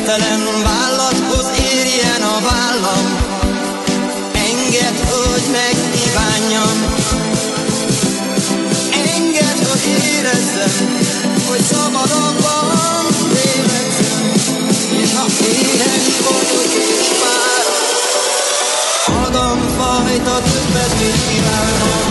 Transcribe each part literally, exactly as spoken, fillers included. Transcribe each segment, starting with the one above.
Kegyetlen vállathoz érjen a vállam, engedd, hogy megkívánjam. Engedd, hogy érezzem, hogy szabadabban lélegzem, és ha éhes vagyok és fáradt, magam fajta többet, mint kívánom.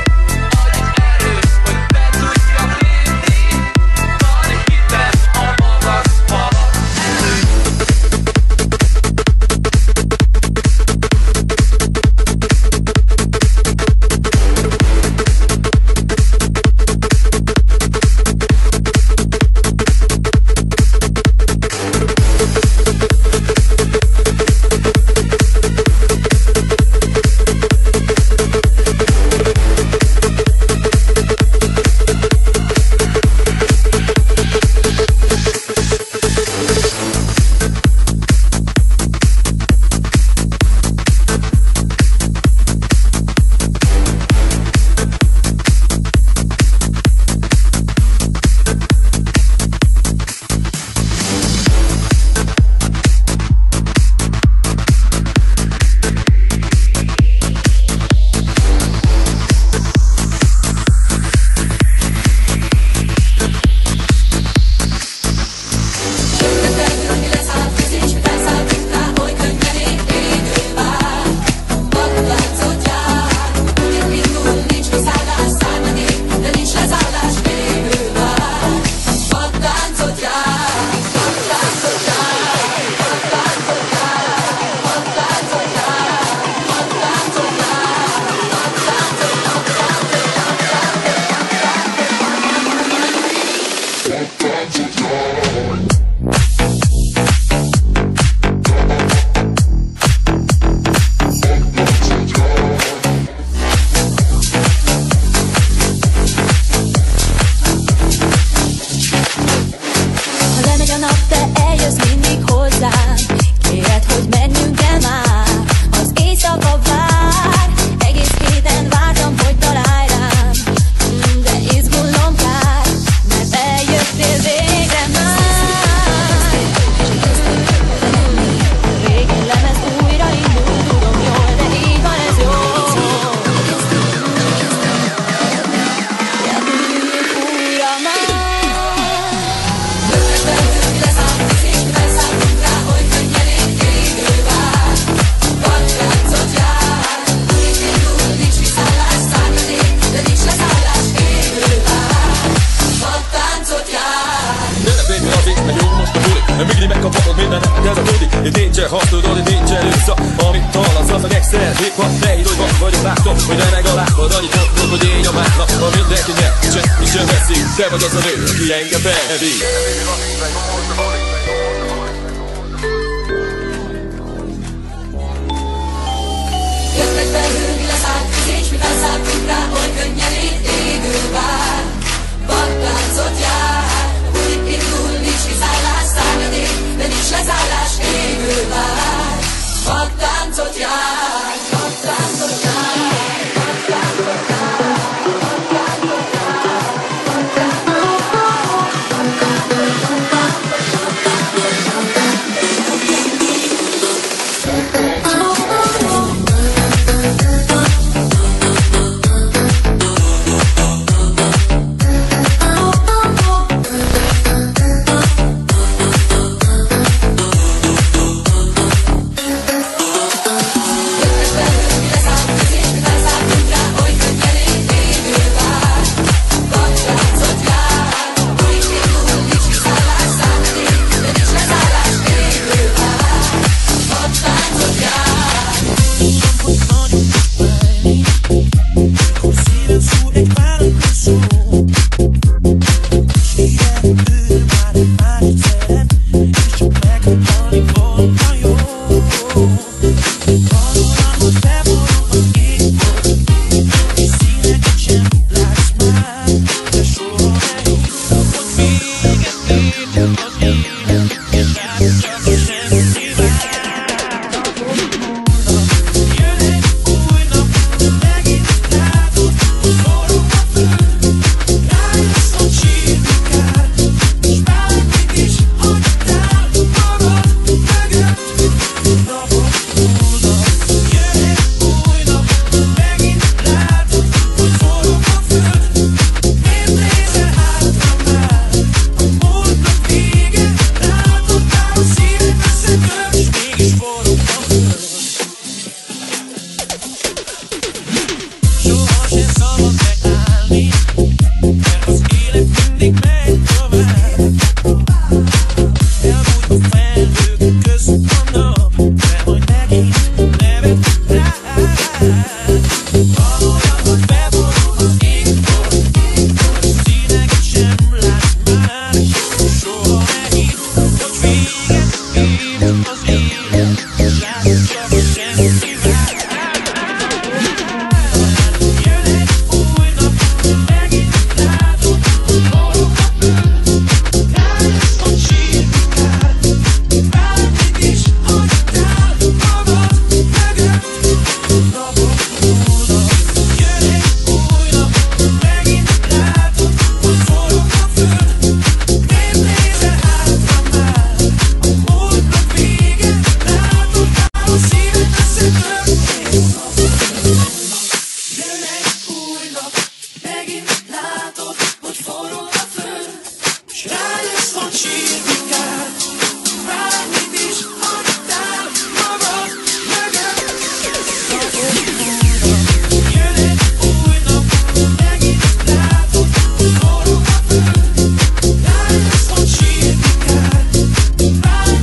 Van hitem abban, Ha ne írj, hogy van vagyok, látom, hogy remeg a lábad. Annyit mondod, hogy én a másnak, ha mindenki nyer, senki sem veszik. Te vagy az a nő, aki engem felhevít. Jöttek belül, mi leszállt, és mi felszálltunk rá, oly könnyen égő vár. Vadtáncot jár, úgy indul, nincs kiszállás, szárnyadék, de nincs leszállás, égő vár. Vadtáncot jár, vadtáncot jár, vadtáncot jár.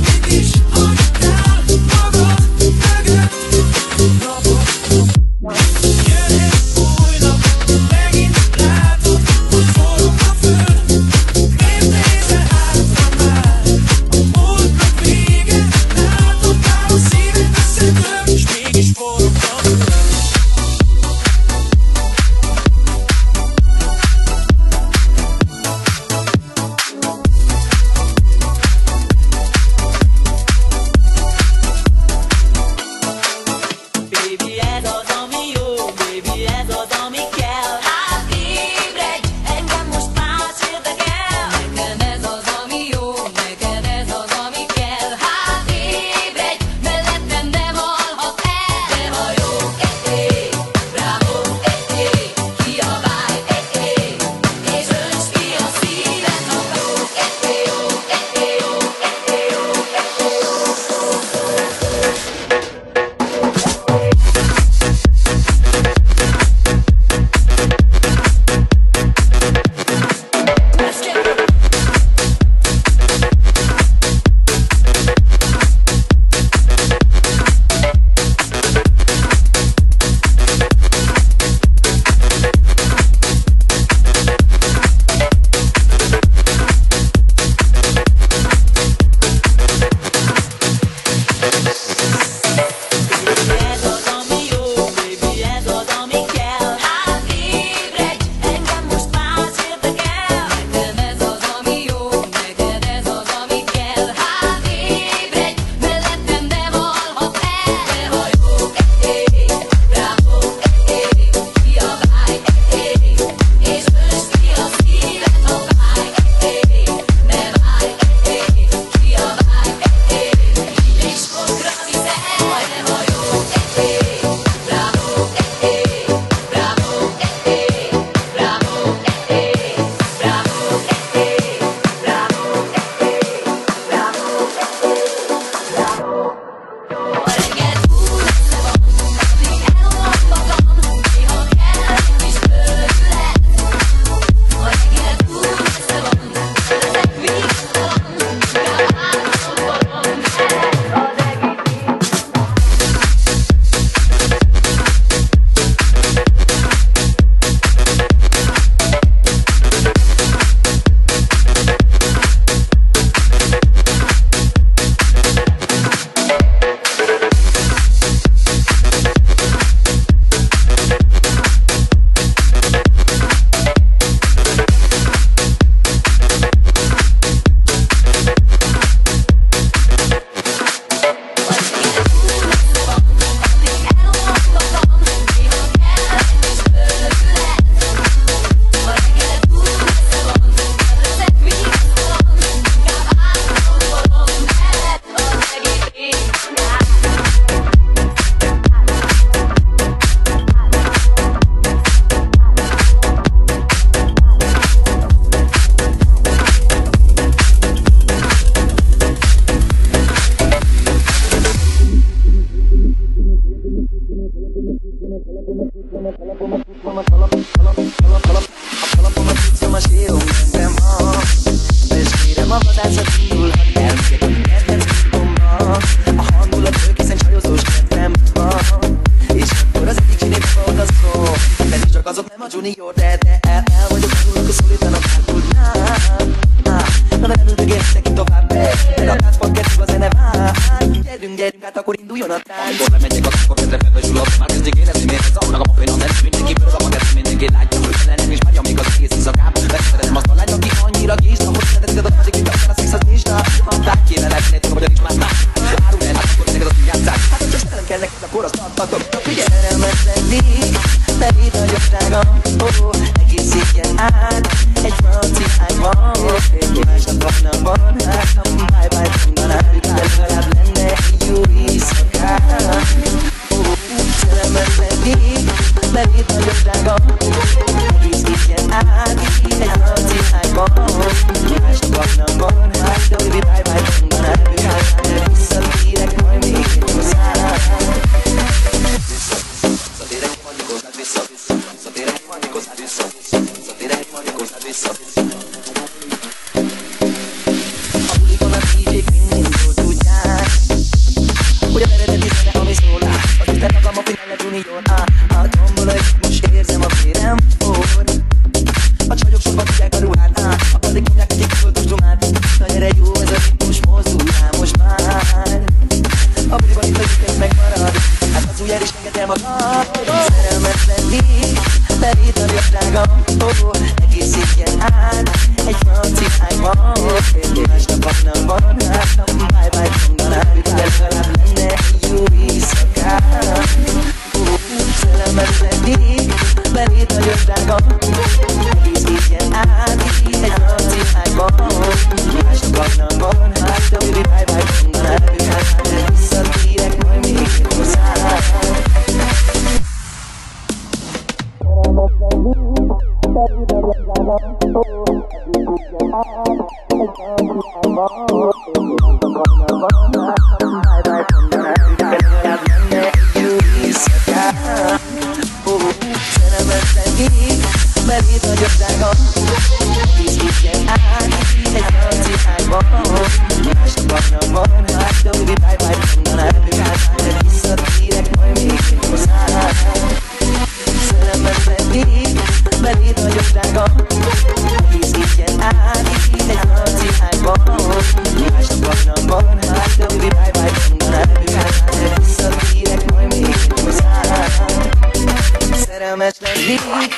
What? Junior, de, de, el, el vagyok, akkor szólítanak, átudnám. Na nem ültök értek itt tovább, mert a tánzban kezdjük a zene vágy. Gyerünk, gyerünk, hát akkor induljon a tánc. Amikor lemegyek, akkor kezdve felvesül a már kezdjék érezni, miért ez zavarnak a papén, a medsz, mindenki pörög a magát, mindenki látja, hogy ellenem, és várja még az egész éjszakát. Megszeretem azt a lányt, aki annyira késna, hogy szereteted a mázik, mint akár a szex az nincs, na. Bár kéne lehetni, tudom, hogy a nincs más más. Árul el, hát akkor neked azt játszák. Hát, hogy csak nem kell neked, akkor azt adhatok. Figyelj, szerelmet lennék, de itt nagyon drága, oh, egész éjjel át, egy franci ágyban, másnap nem van, bye bye mondanám, de legalább lenne jó éjszakát. Oh, szerelmet lennék, de itt nagyon drága, egész éjjel át, egy franci ágyban, másnap nem van, de baby bye bye mondanám, de visszatérek majd még hozzá. A bulikon a díjék mindig jól tudják, hogy a eredeti zene, ami szól rá, az Isten magam a finale junior. A tombol a ritmus, érzem a vérem forr. A csajok sorban tudják a ruhát, a padék nyomják egyik közöltös dumát. Na gyere jó, ez a ritmus, mozdulj rá most már. A buliban itt a lyuket megmarad, hát az ujjel is engedem magad. Szerelmet lennék, de itt nagyon drága, oh, egész éjjel át, egy franci ágyban, másnap nem van, bye bye mondanám, de legalább lenne jó éjszakát. Oh, szerelmet lennék, de itt nagyon drága, egész éjjel át, egy franci ágyban, másnap nem van, de baby bye bye mondanám, de visszatérek majd még hozzá. Szerelmes lennék.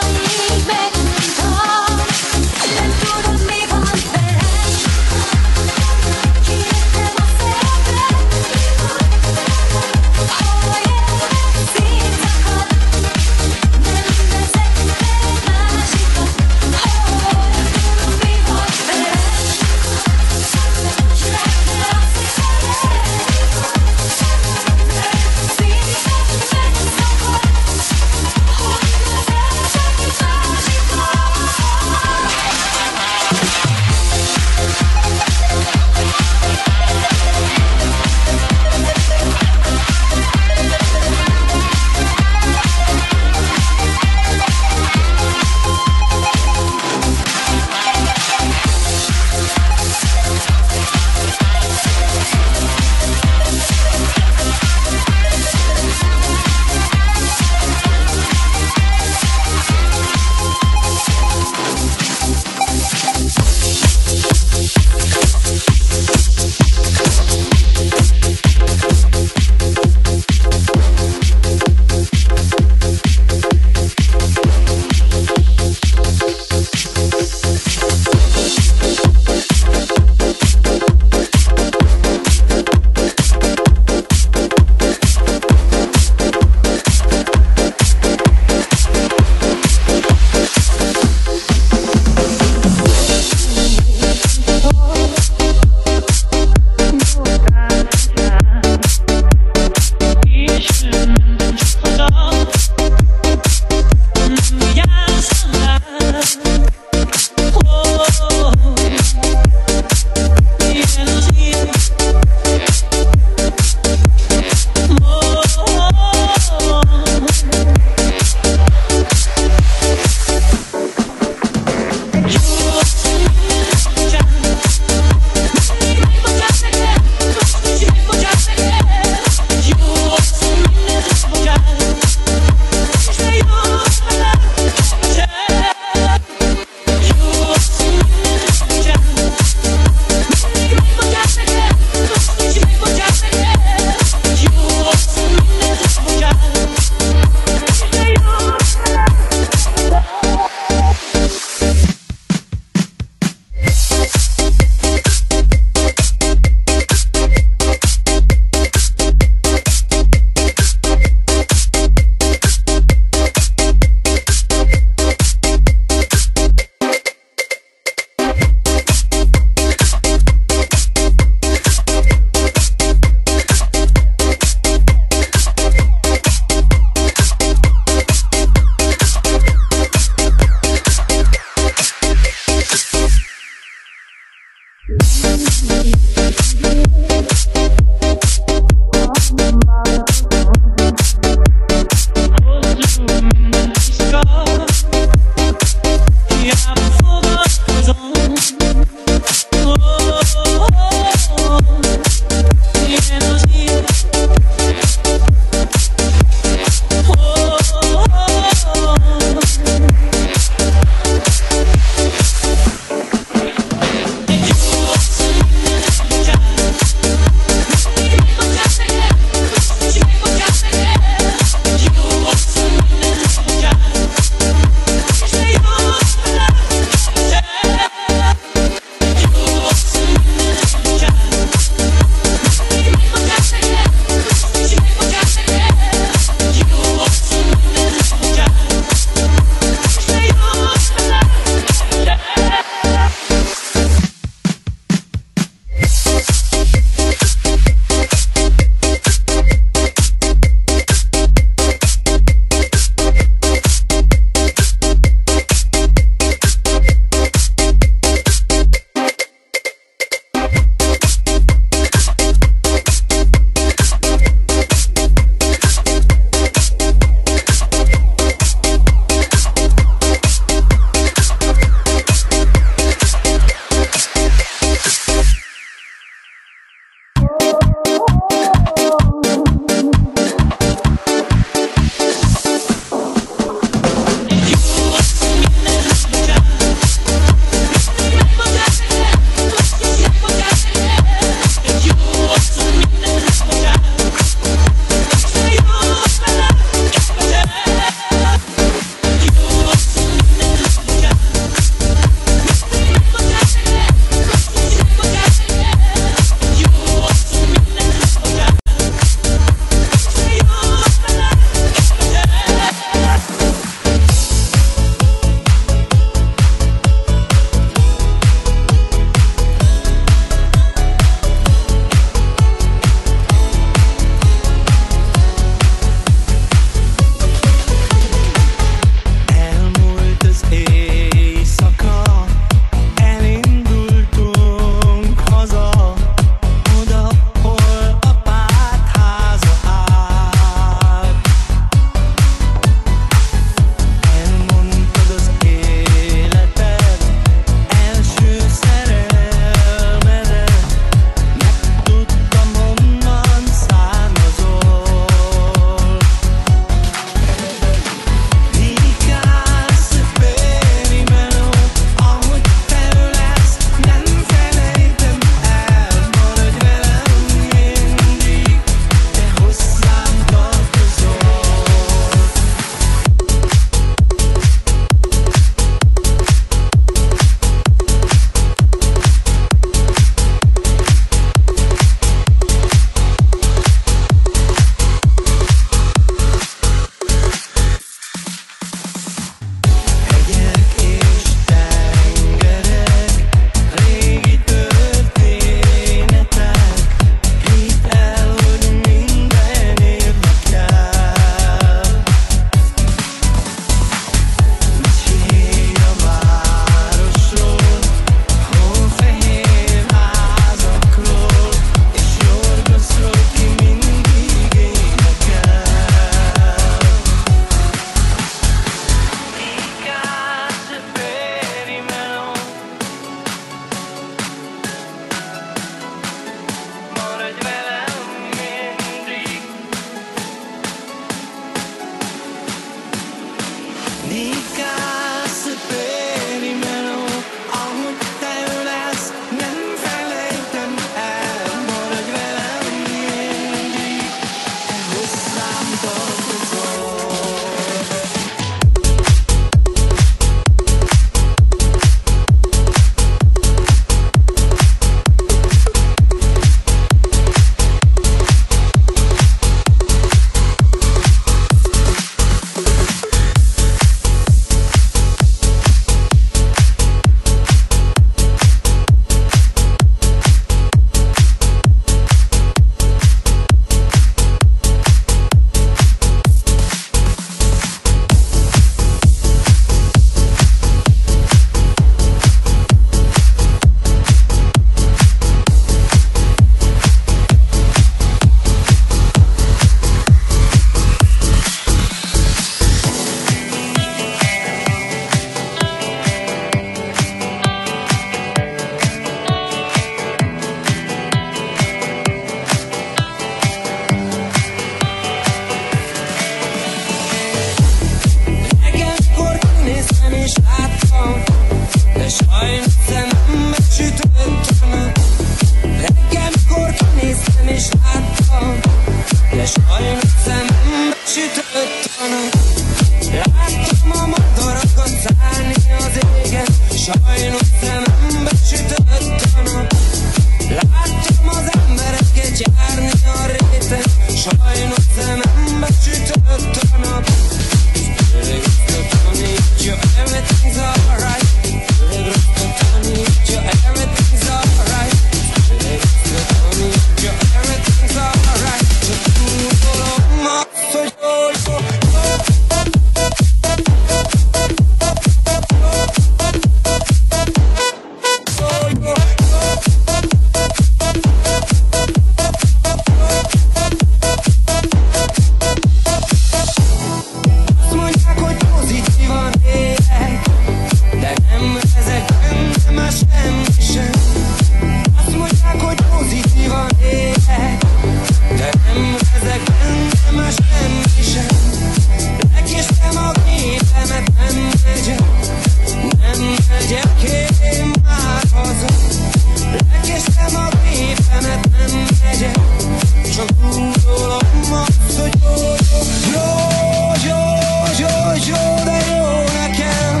már semmi sem. Azt mondják, hogy pozitívan élek, de nem ezek benne már semmi sem. Lekéstem a gépemet, nem megyek, nem megyek én már haza. Lekéstem a gépemet, nem megyek, csak gondolom azt, hogy jó, jó, jó, jó, jó, jó, de jó nekem.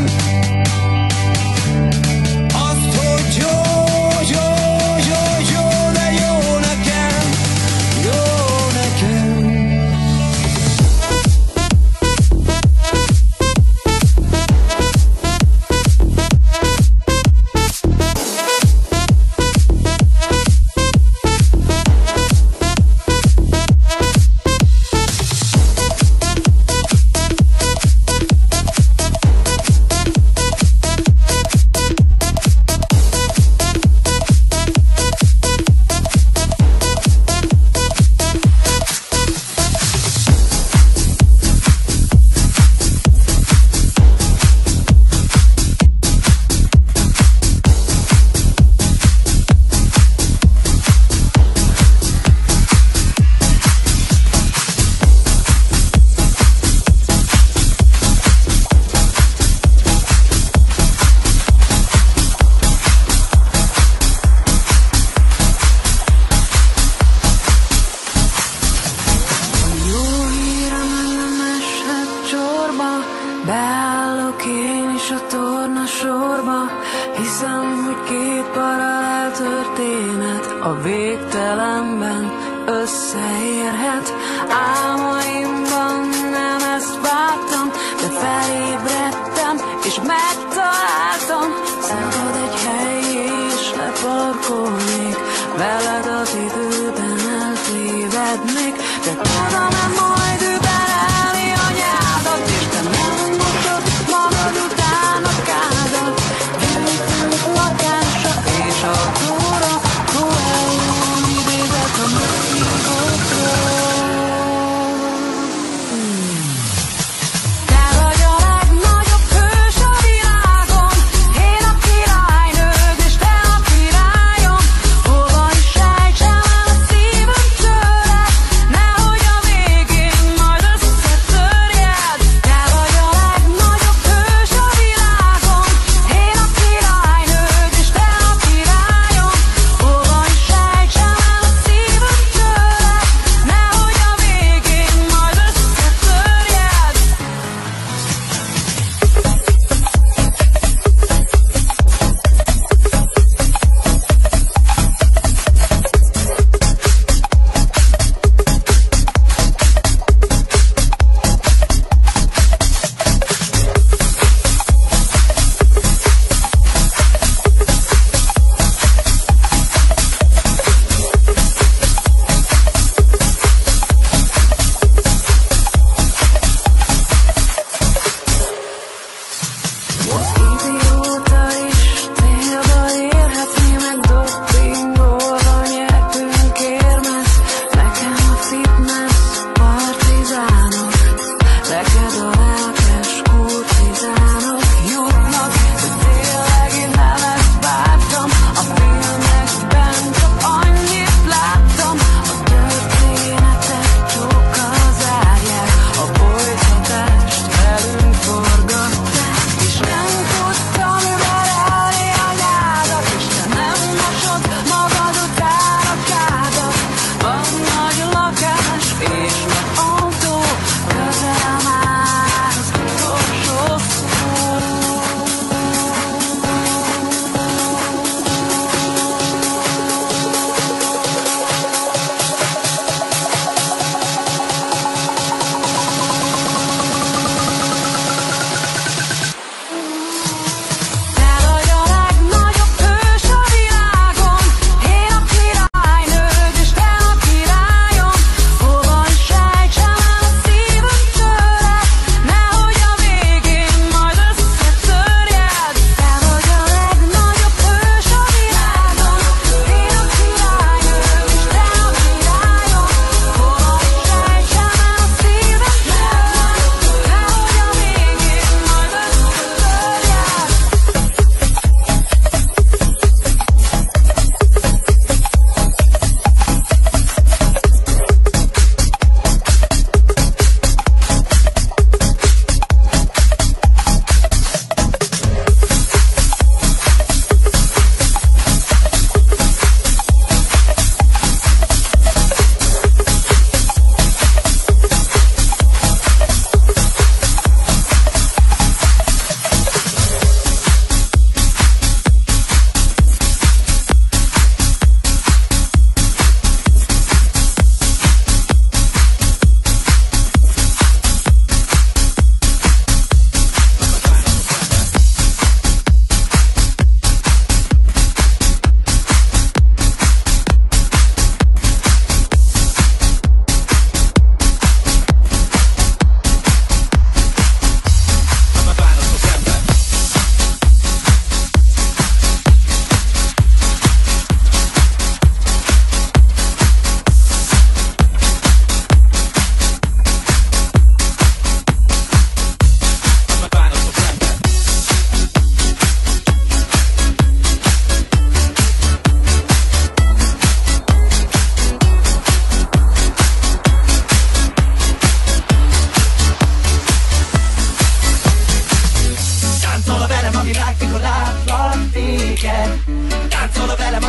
Azt, hogy jó, jó, jó, jó, de jó nekem, jó nekem. Beállok én is a torna sorba, hiszem, hogy két paralel történet a végtelenben összeérhet. Álmaimban nem ezt vártam, de felébredtem és megtaláltam. Szabad egy hely és leparkolnék, veled az időben eltévednék, de tudom-e majd überelni a nyádat, és te nem mosod magad után a kádat. Gyűjtünk lakásra és autóra, Noel idézett a Mexikótról. Te vagy a legnagyobb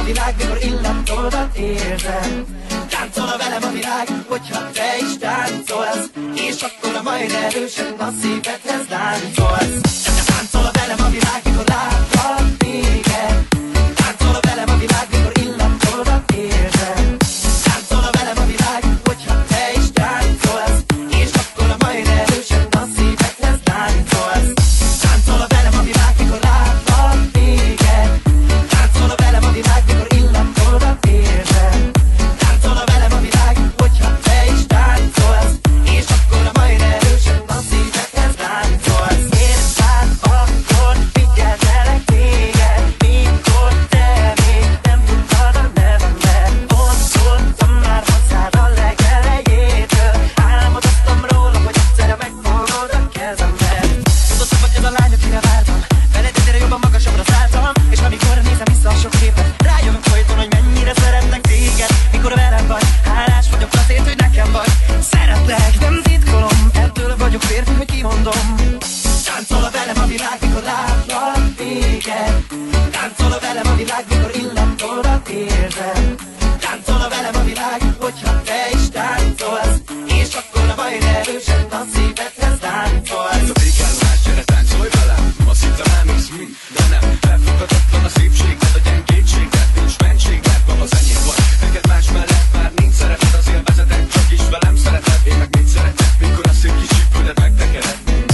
világ, mikor illatolvat érzem. Táncolna velem a világ, hogyha te is táncolsz, és akkor majd erősen a szívedhez láncolsz. Táncolna velem a világ, mikor látlak téged. Táncolna velem a világ, mikor illatolvat érzem. Táncolna velem a világ, hogyha te is táncolsz, és akkor majd erősen a szívedhez láncolsz. Táncolna velem a világ, mikor látlak téged. Táncolna velem a világ, mikor illatolvat érzem. Táncolna velem a világ, hogyha te is táncolsz, és akkor majd erősen a szívedhez láncolsz. Érsz át, akkor figyeltelek téged, mikor te még nem tudtad a nevemet. Ott szóltam már hozzád a legelejétől, álmodoztam róla, hogy egyszerre megfogod a kezemet. Tudod, hogy ez a lány, akire vártam, veled egyre jobban magasabbra szálltam, és amikor nézem vissza a sok képet, rájövök folyton, hogy mennyire szeretlek téged. Mikor velem vagy, hálás vagyok azért, hogy nekem vagy. Szeretlek, nem titkolom, ettől vagyok férfi, hogy kimondom. Táncolna velem a világ, mikor látlak téged. Táncolna velem a világ, mikor illatolvat érzem. Táncolna velem a világ, hogyha te is táncolsz, és akkor majd erősen a szívedhez láncolsz. Ez a békálás, gyere táncolj velem. Azt hittem elmész mind, de nem. Elfogadhatatlan a szépséged, a gyengétséged, nincs mentséged, ma az enyém vagy. Neked más mellett már nincs szeretet, az élvezetek, csak is velem szereted. Én meg mit szeretek, mikor a szép kis csípődet megtekered.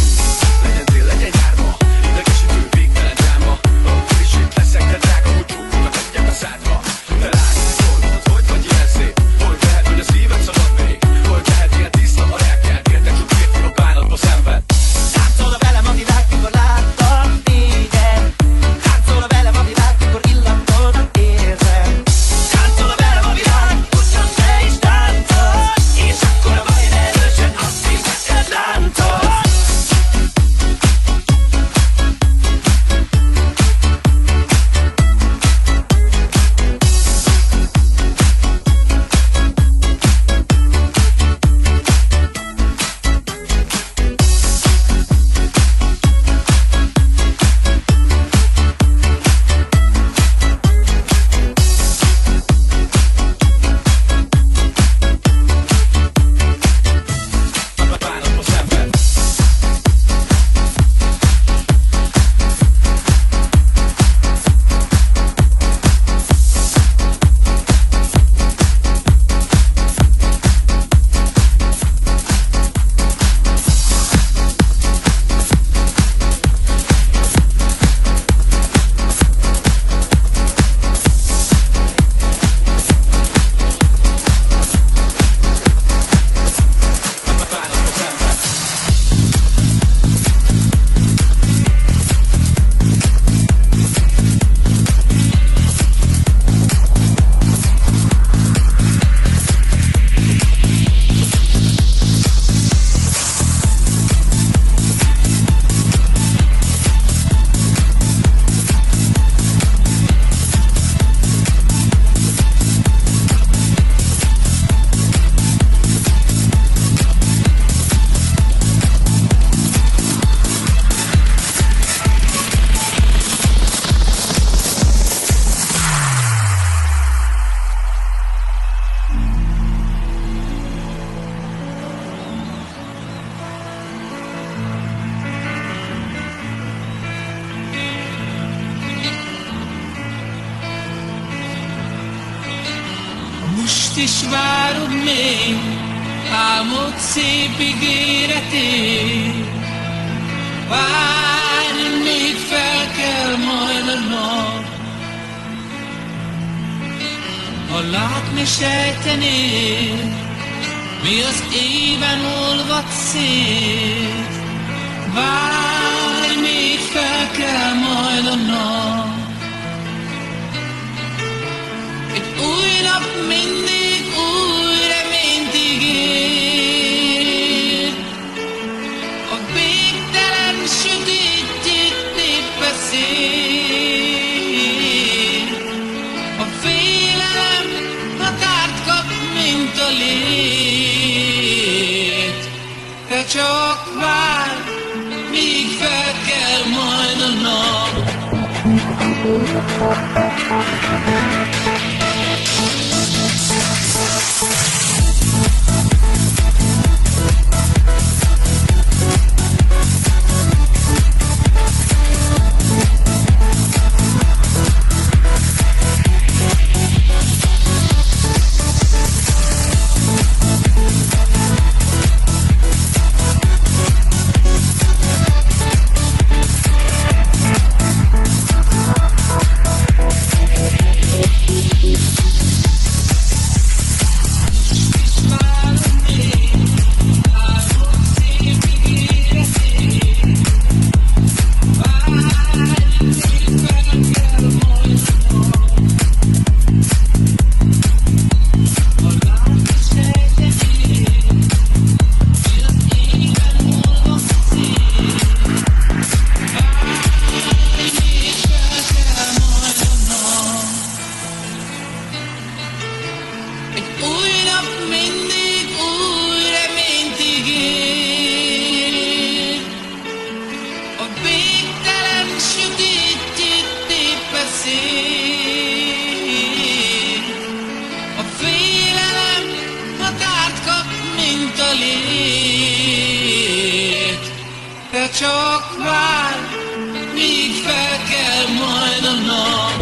Legyen tél, legyen nyár ma, idegesítő végtelen dráma. Akkor is itt leszek, de drága, hogy csókokat adjak a szádra. Te látszol, hogy vagy ilyen szép, hogy lehet, hogy a szíved szabad még, hogy lehet ilyen tiszta a lelked, értek csak férfi a bánatba szenved. Táncolna velem a világ, mikor láttam téged. Táncolna velem a világ, mikor illatolvat érzem. Táncolna velem a világ, hogyha te is táncolsz, és akkor majd erősen a szívedhez láncolsz. Bánatba szenved. Bánatba szenved. Most is várod még álmod szép ígéretét. Várj, még fel kell majd a nap. Ha látni sejtenéd, mi az éven olvad szét. Várj, még fel kell majd a nap. Egy új nap mindig új reményt ígér. A végtelen sötétjét népbeszél. A félelem határt kap, mint a lét. Te csak várj, míg fel kell majd a nap. Csak vár, míg fel kell majd a nap.